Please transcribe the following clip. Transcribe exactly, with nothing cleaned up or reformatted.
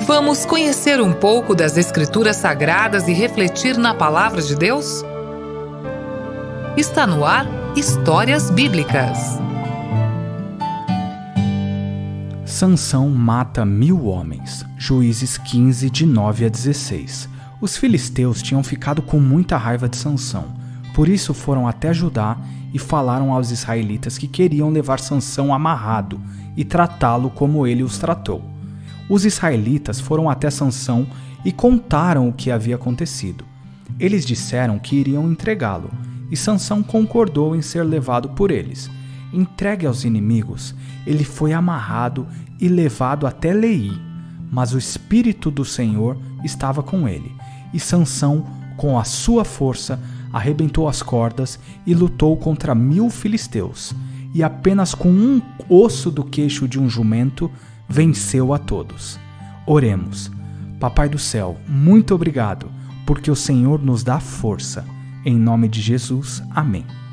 Vamos conhecer um pouco das Escrituras Sagradas e refletir na Palavra de Deus? Está no ar Histórias Bíblicas. Sansão mata mil homens. Juízes quinze, de nove a dezesseis. Os filisteus tinham ficado com muita raiva de Sansão. Por isso foram até Judá e falaram aos israelitas que queriam levar Sansão amarrado e tratá-lo como ele os tratou. Os israelitas foram até Sansão e contaram o que havia acontecido. Eles disseram que iriam entregá-lo, e Sansão concordou em ser levado por eles. Entregue aos inimigos, ele foi amarrado e levado até Leí, mas o Espírito do Senhor estava com ele, e Sansão, com a sua força, arrebentou as cordas e lutou contra mil filisteus, e apenas com um osso do queixo de um jumento venceu a todos. Oremos. Papai do céu, muito obrigado, porque o Senhor nos dá força. Em nome de Jesus, amém.